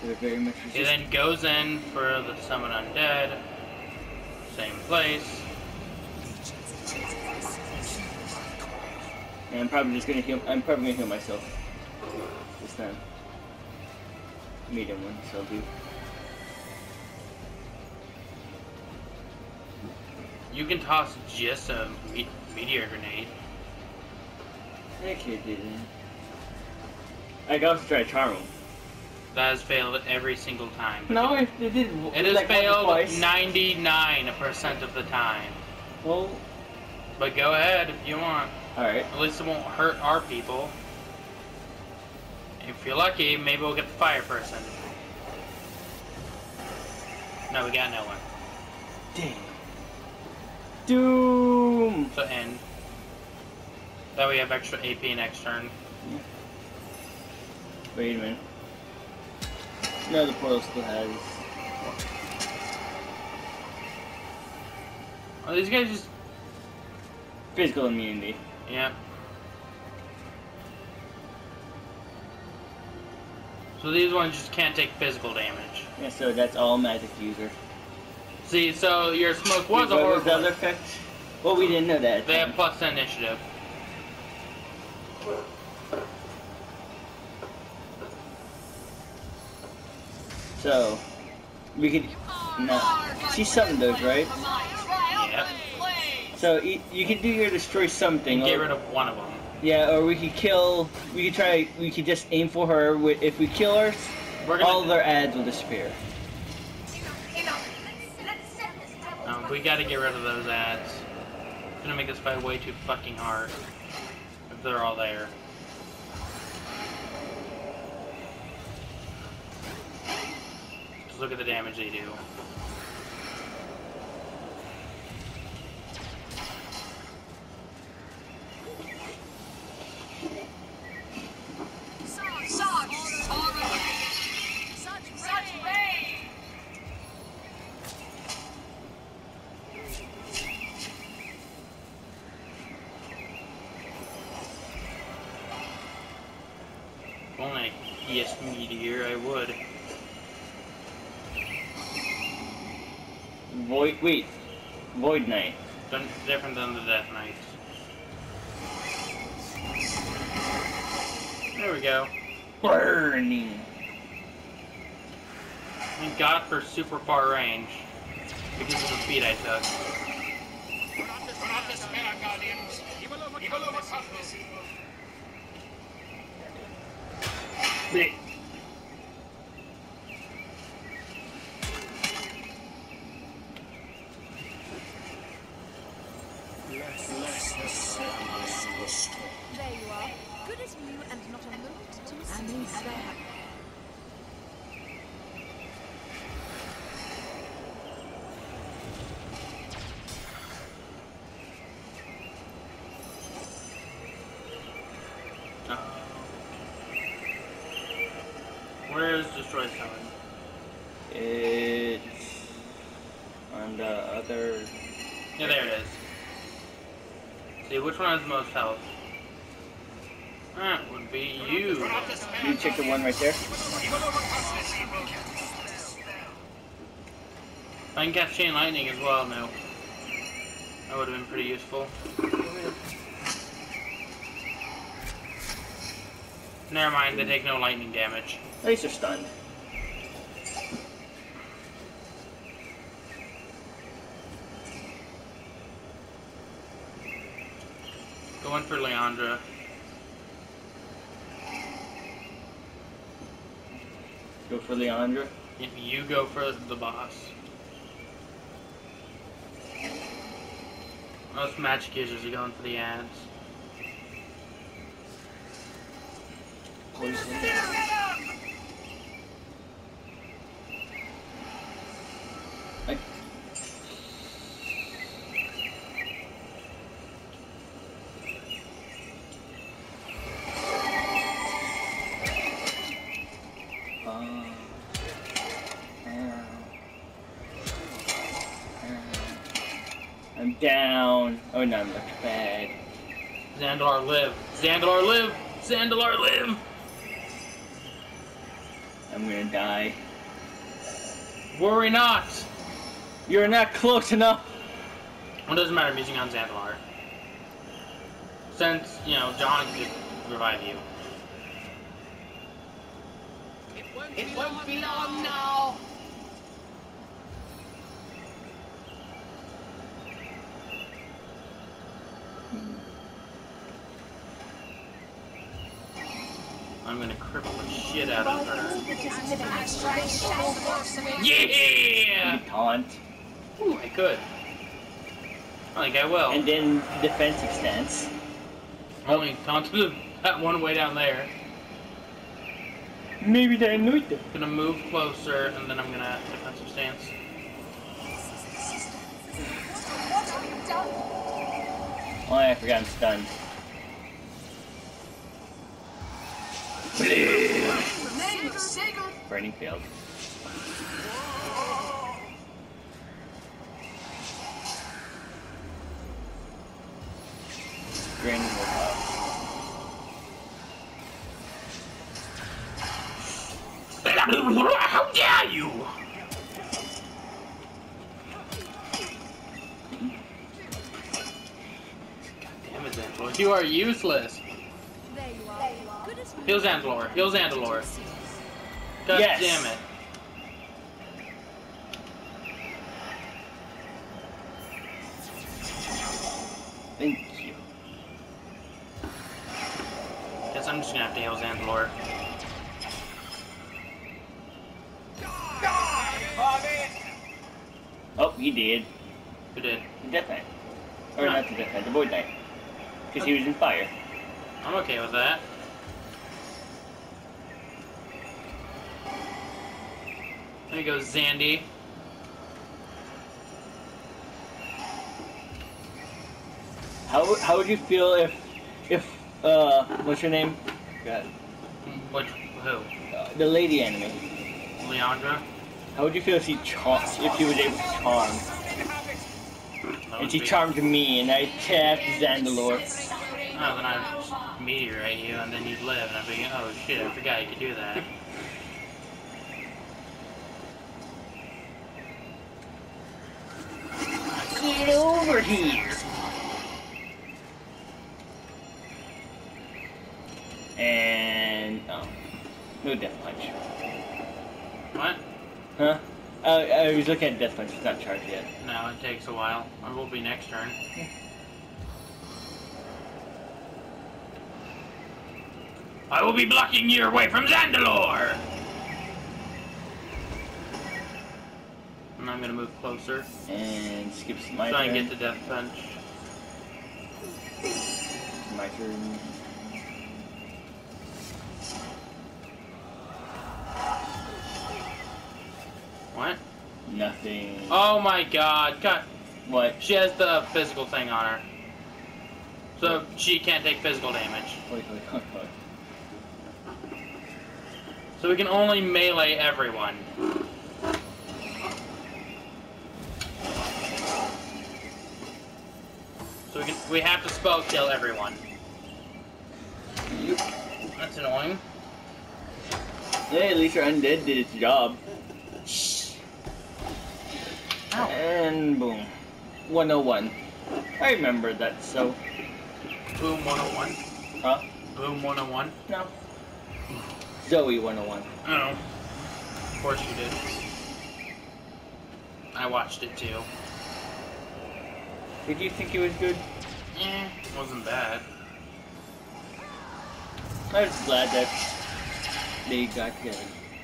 They're very much He then goes in for the summon undead. Same place. And I'm probably just gonna heal. I'm probably gonna heal myself this time. Medium one, so do. You can toss just a meteor grenade. I can't do that. I can also try Charm him. That has failed every single time. No, it did. It has like failed once or twice. 99% of the time. Well, But go ahead if you want. alright. At least it won't hurt our people. If you're lucky, maybe we'll get the fire person. No, we got no one. Dang. Doom! So end. That way we have extra AP next turn. Yeah. Wait a minute. No, the portal still has. Oh, these guys just... Physical immunity. Yeah. So these ones just can't take physical damage. Yeah, so that's all magic user. See, so your smoke was a What was the horrible... other effect? Well, we didn't know that. They have plus initiative. So, we could. No. She summoned those, right? Yep. So, you could do your destroy something. And get rid of one of them. Yeah, or we could kill. We could try. We could just aim for her. If we kill her, all their ads will disappear. We gotta get rid of those ads. It's gonna make this fight way too fucking hard. If they're all there. Just look at the damage they do. If only yes meteor, I would. Void Knight. Different than the Death Knights. There we go. Burning. Thank God for super far range. Because of the speed I took. Do not despair, Guardians. He will overcome this. Blech. There you are. Good as new and not a moment to miss. And he's there. Where is Destroy Summon? It's on the other. Yeah, there it is. See, which one has the most health? That would be you. You check the one right there. I can catch Chain Lightning as well, no. That would have been pretty useful. Never mind, they take no lightning damage. At least they're stunned. Going for Leandra. Go for Leandra. You go for the boss. Most magic users are going for the ads. Poison. I'm down. Oh no, I'm looking bad. Zandalar live! Zandalar live! Zandalar live! I'm gonna die. Worry not! You're not close enough! It doesn't matter, I'm using on Zandalar. Since, you know, John can just revive you. It won't be long now. I'm gonna cripple the shit out of her. You Yeah! taunt. Ooh, I could. I think I will. And then defensive stance. Only taunt to that one way down there. Maybe they annoyed them. Gonna move closer, and then I'm gonna defensive stance. Oh, I forgot I'm stunned. Burning field. Green will pop. How dare you! God damn it, Zandalar. You are useless. There you are. Good as new. Heal Zandalar. Heal Zandalar. God Yes. damn it. Thank you. Guess I'm just gonna have to heal Zandalar. Oh, he did. Who did? The Death Knight. Or not the Death Knight, the Void Knight. Because he was in fire. I'm okay with that. There you go, Zandy. How would you feel if what's her name? God. Who? The lady enemy. Leandra? How would you feel if she was able to charm? That And would she be- charmed me, and I attacked Zandalar. Oh, then I'd just meteorite you, and then you'd live, and I'd be, oh shit, I forgot you could do that. Get over here! And oh, no death punch. What? Huh? I was looking at death punch. It's not charged yet. No, it takes a while. It will be next turn. I will be blocking you away from Zandalar! And I'm gonna move closer, And skips my so I turn. can get to death punch. My turn. What? Nothing. Oh my god, God. What? She has the physical thing on her. So she can't take physical damage. Wait. So we can only melee everyone. So we have to spell kill everyone. Yep. That's annoying. Hey, at least your undead did its job. Ow. And boom. 101. I remember that, so. Boom 101. Huh? Boom 101. No. Zoe 101. I don't know. Of course you did. I watched it too. Did you think it was good? Wasn't bad. I was glad that they got together.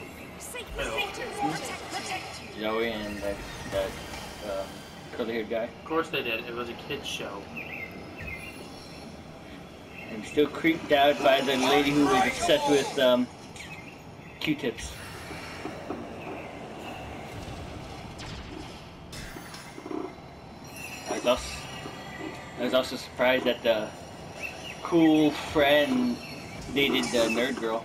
Zoe and that curly-haired guy. Of course they did. It was a kid's show. I'm still creeped out by the lady who was obsessed with Q-tips. I was also surprised that the cool friend dated the nerd girl.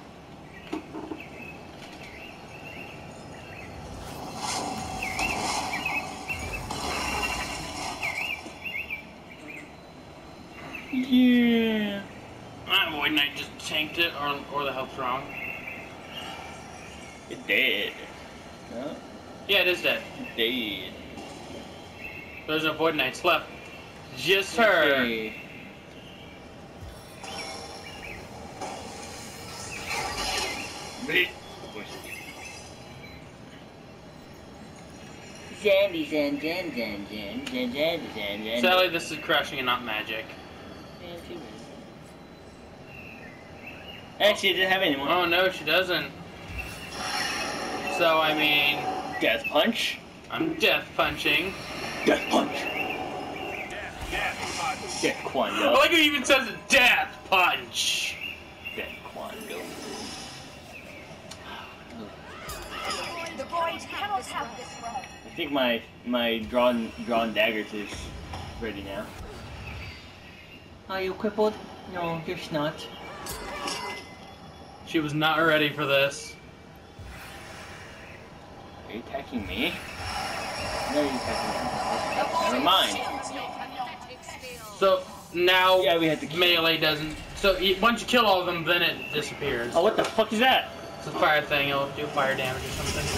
Yeah. Void Knight just tanked it, or the health's wrong. It dead. No, Yeah, it is dead. dead. There's no Void Knights left. Just her. Okay. Bleep. Sandy, sand. Sadly, this is crashing and not magic. Actually, it didn't have anyone. Oh no, she doesn't. So, I mean, Death punch. I'm death punching. Death punch. Death punch. Death I Quando. like it even says death punch. Death Quando. The void cannot have this realm. I think my drawn daggers is ready now. Are you crippled? No, you're not. She was not ready for this. Are you attacking me? No, you're attacking me. Never mind. So now Yeah, we had to kill. melee doesn't. So once you kill all of them, then it disappears. Oh, what the fuck is that? It's a fire thing. It'll do fire damage or something.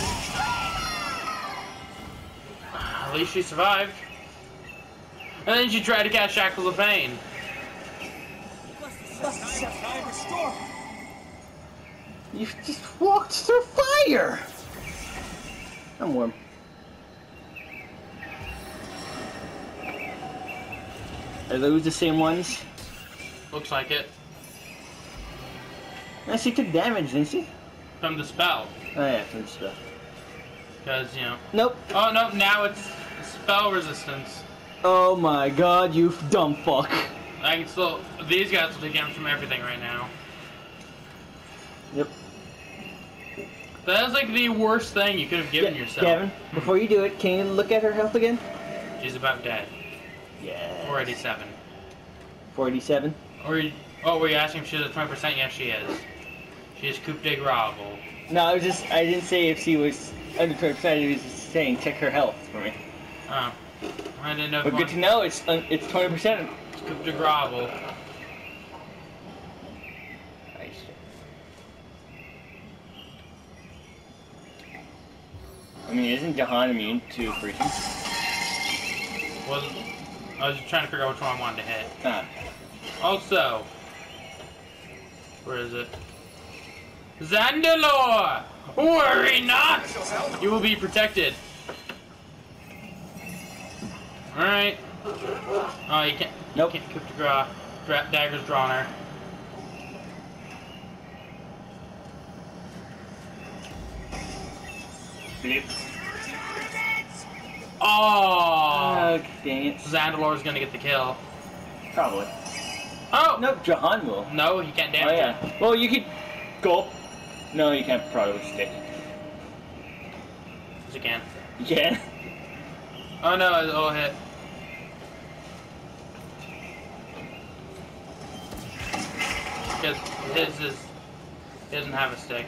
At least she survived. And then she tried to cast Shackles of Pain. You just walked through fire! I'm warm. Are those the same ones? Looks like it. No, she took damage, didn't she? From the spell. Oh yeah, from the spell. Because, you know. Nope. Oh no, now it's spell resistance. Oh my god, you dumb fuck. I can still. These guys will take damage from everything right now. Yep. That is like the worst thing you could have given yourself. Gavin, before you do it, can you look at her health again? She's about dead. Yeah. 487. 487? Or oh, were you asking if she's at 20%? Yes, she is. She is coup de grace. No, I didn't say if she was under 20%, I was just saying check her health for me. Oh. I didn't know. But good to know, it's 20%. It's coup de grace. I mean, isn't Jahan immune to freezing? Well, I was just trying to figure out which one I wanted to hit. Ah. Also, where is it? Zandalore! Worry not! You will be protected. Alright. Oh, you can't. Nope. You can't coup de grace. Dagger's drawn her. Blip. Oh! Dang it. Zandalore's gonna get the kill. Probably. Oh! Nope, Jahan will. No, he can't Oh damage yeah. her. Well, you could go. No, you can't probably stick. Yes, you can. You can. Oh no, it'll hit. Because his is. He doesn't have a stick.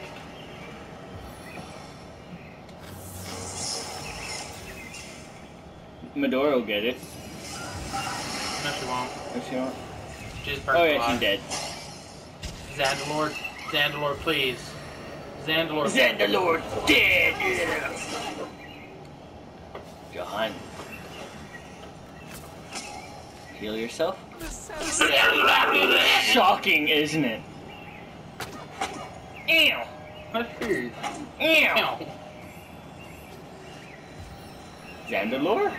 Medora will get it. No, she won't. If she won't. She's Oh perfect. yeah, she's dead. Zandalore, Zandalore, please. Zandalore. Zandalore dead! Jahan. Heal yourself? Shocking, isn't it? Ew! What is? Ew! Zandalore?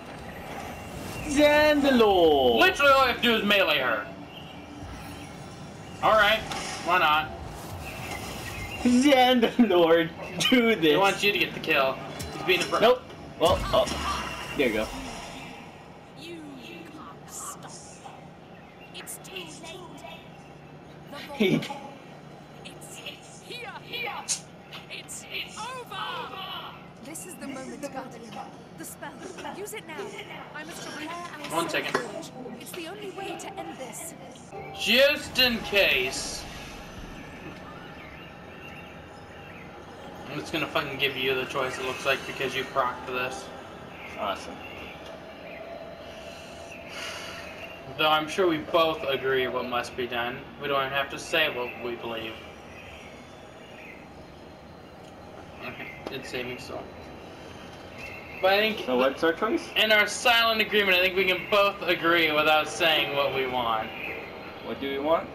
Zandalore! Literally all I have to do is melee her. Alright, why not? Zandalore, do this. He wants you to get the kill. He's being a Nope. Well, oh. There you go. You can't stop. It's too late. The He. void. It's here. It's over. This is the moment, Guardian. The spell. Use it now. I must repair our 1 second. forge. It's the only way to end this. Just in case. I'm just gonna fucking give you the choice, it looks like, because you procced this. Awesome. Though I'm sure we both agree what must be done. We don't even have to say what we believe. It's saving soul. But I think... So what's our choice? In our silent agreement, I think we can both agree without saying what we want. What do we want?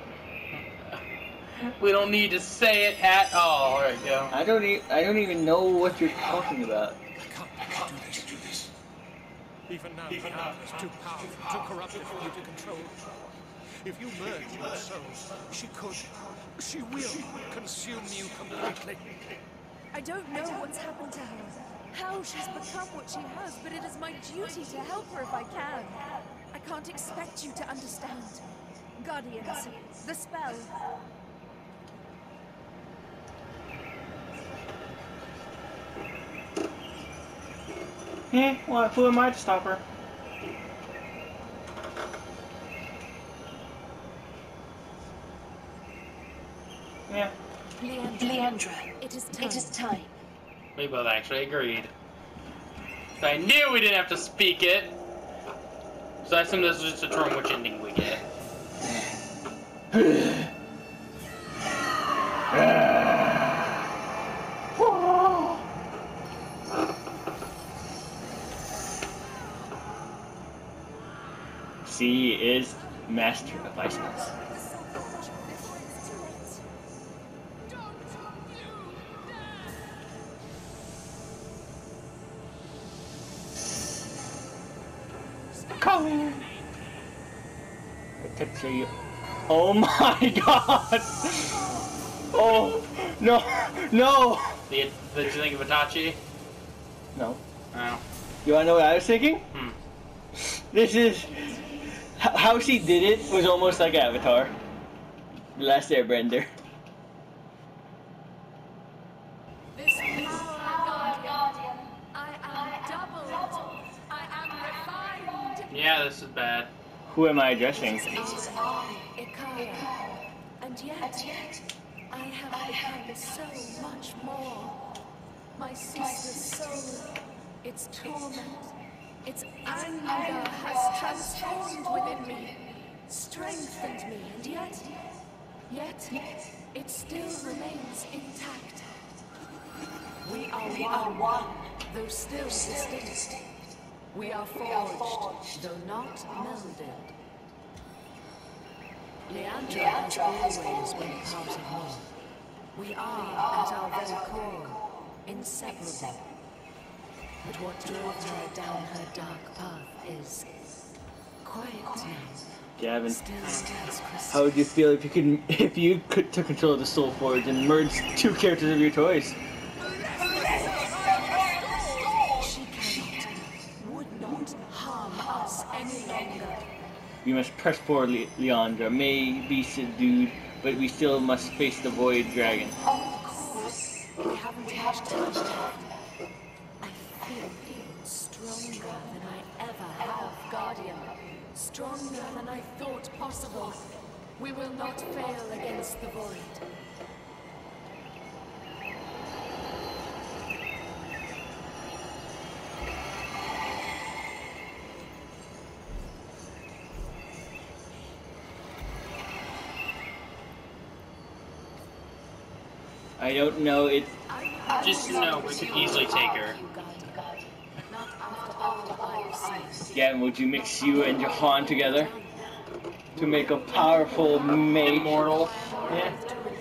We don't need to say it at all. There we go. I don't even know what you're talking about. I can't do this. Even now, the Alpha is too powerful, too corrupted for you to control. If you merge your souls, she will consume you completely. I don't know what's happened to her, how she's become what she has, but it is my duty to help her if I can. I can't expect you to understand. Guardians, the spell. Well, who am I to stop her? Yeah. Leandra, it is time. We both actually agreed. I knew we didn't have to speak it. So I assume this is just a determine which ending we get. C is master of ice spells. Coming. I could see you. Oh my god! Oh no, no! Did you think of Itachi? No. Oh. You wanna know what I was thinking? Hmm. This is how she did it was almost like Avatar, The Last Airbender. This power, Guardian. I am doubled. I am refined. Yeah, this is bad. Who am I addressing? It is I, Ikara. And yet, I have become so much more. My sister's soul, its torment, its anger has transformed within me, strengthened me, and yet, it still remains intact. We are one, though still distinct. We are forged, though not melded. Leandra has always been part of me. We are, at our very core, inseparable. But what drove her down her dark path is quiet now. Gavin, Still as crystal. how would you feel if you took control of the Soul Forge and merged two characters of your choice? She cannot, would not harm us any longer. We must press forward, Leandra. May be subdued, but we still must face the Void Dragon. We haven't much time left. I feel stronger than I ever have, Guardian. Stronger than I thought possible. We will not fail against the Void. I don't know, it's... Just know we could easily take her. Not after all I've seen. Gavin, would you mix you and Jahan together to make a powerful mage? Immortal. Yeah.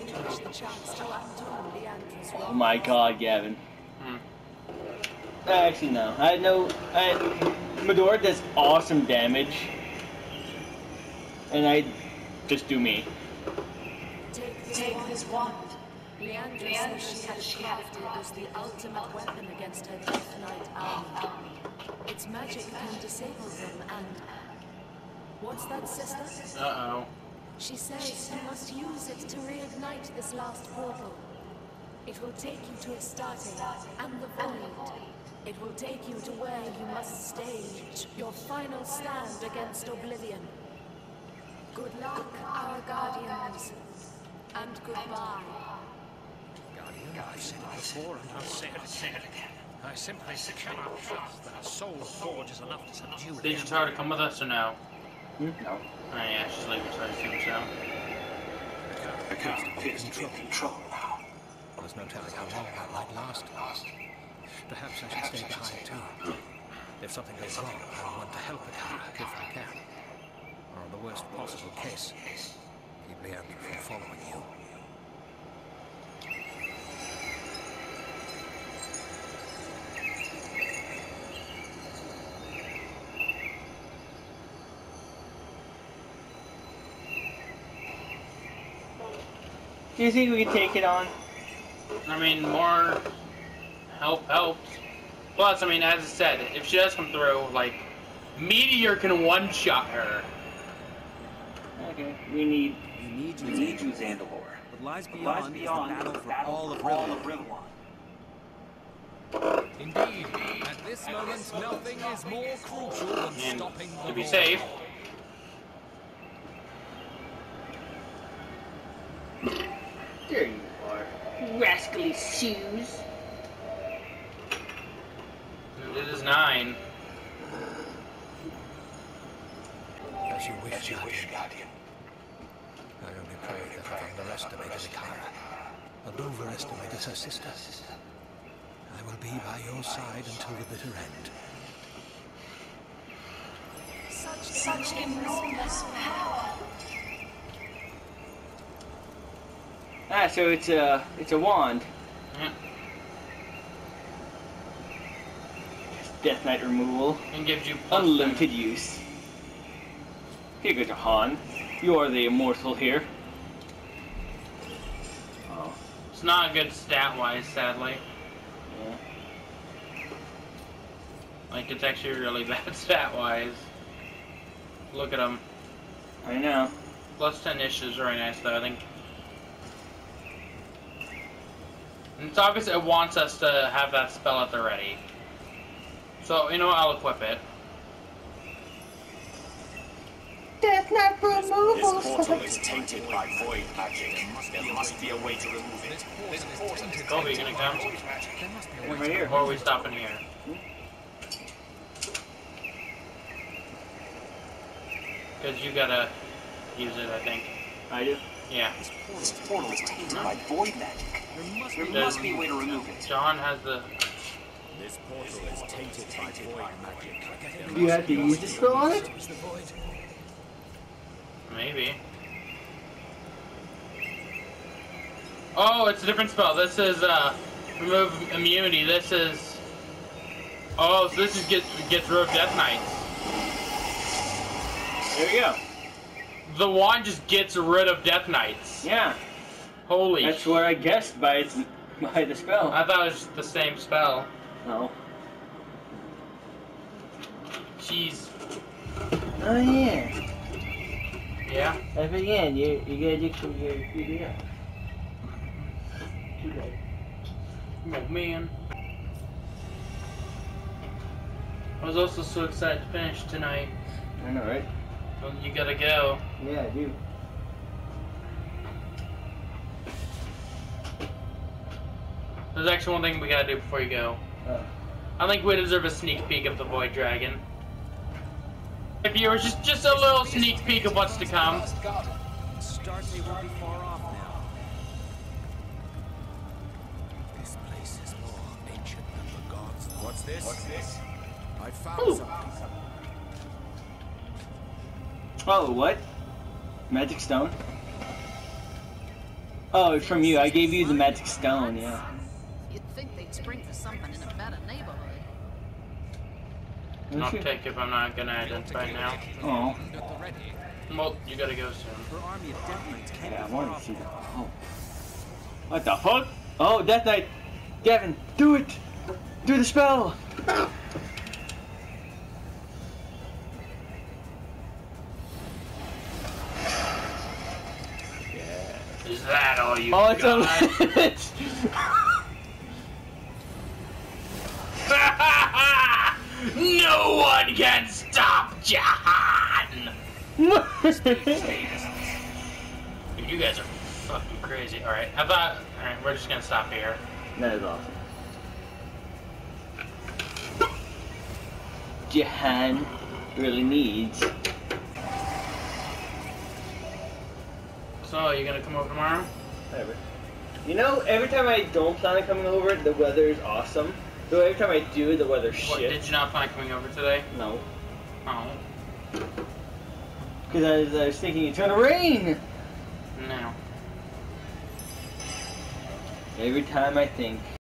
Oh my god, Gavin. Actually, no. I know... Medora does awesome damage. And I just do me. Take this wand. Leandra says she had crafted as the ultimate weapon against her Death Knight army. Its magic can disable them and... What's that, sister? Uh-oh. She says you must use it to reignite this last portal. It will take you to Astarte and the Void. It will take you to where you must stage your final stand against Oblivion. Good luck, our guardians. And goodbye. I've said it before and I'll say it again. I simply cannot trust that a soul forge is enough to subdue Did you tell her to come with us or no? No. Oh yeah, she's leaving, so I assume so. The appears to be in control now. Well, there's no telling how long that might last. Perhaps I should stay behind too. If something goes wrong, I want to help Akara if I can. Or in the worst possible case, keep Leander from following you. Do you think we can take it on? I mean, more help helps. Plus, I mean, as I said, if she does come through, like, Meteor can one-shot her. Okay, we need You need you, Zandalor. What lies beyond is the battle for all of Rivellon. Indeed, at this moment, nothing is more crucial than And stopping the to be war. safe, There you are. Rascally shoes. it is 9. As you wish, Guardian. I only pray that I've underestimated Akara and overestimated her sister. I will be by your side until the bitter end. Such enormous power. Ah, so it's a wand. Yeah. Death Knight removal. And gives you +10. Unlimited use. Here goes Han. You are the immortal here. Oh, It's not good stat-wise, sadly. yeah. Like, it's actually really bad stat-wise. Look at him. I know. +10 ish is very nice, though, I think. And it's obvious it wants us to have that spell at the ready. So, you know what, I'll equip it. Death Knight removal. This portal is tainted by void magic. There must be a way to remove it. This portal is Kobe, you gonna come? There must be a way Right here. Or are we stopping here? Because you gotta use it, I think. I do. Yeah. This portal is tainted by void magic. There must be a way to remove it. John has the... This portal is tainted by void magic. Do you have to use the spell on it? Maybe. Oh, it's a different spell. This is, remove immunity. This is... Oh, so this is gets rid of Death Knights. There you go. The wand just gets rid of Death Knights. Yeah. Holy That's what I guessed by the spell. I thought it was the same spell. No. Jeez. Oh yeah. Yeah? At the end, you gotta do some your PDF. Too late. Oh, man. I was also so excited to finish tonight. I know, right? Well, you gotta go. Yeah, I do. There's actually one thing we gotta do before you go. Oh. I think we deserve a sneak peek of the Void Dragon. If you were just a little sneak peek of what's to come. Starkey won't be far off now. This place is more ancient than the gods. What's this? I found something. Oh, what? Magic stone? Oh, it's from you. I gave you the magic stone, yeah. You'd think they'd spring for something in a better neighborhood. Not take if I'm not gonna identify now. Oh. Well, you gotta go soon. Her army of Death Knights can't Yeah, I be far wanted to off see that. now. Oh. What the fuck? Oh, Death Knight! Gavin, do it! Do the spell! Is that all you Oh, it's got? a limit! No one can stop Jahan! Dude, you guys are fucking crazy. Alright, alright, we're just gonna stop here. That is awesome. Jahan really needs. So, you gonna come over tomorrow? Whatever. You know, every time I don't plan on coming over, the weather is awesome. So every time I do, the weather What, shifts. did you not plan on coming over today? No. Oh. Because I was thinking it's gonna rain! No. Every time I think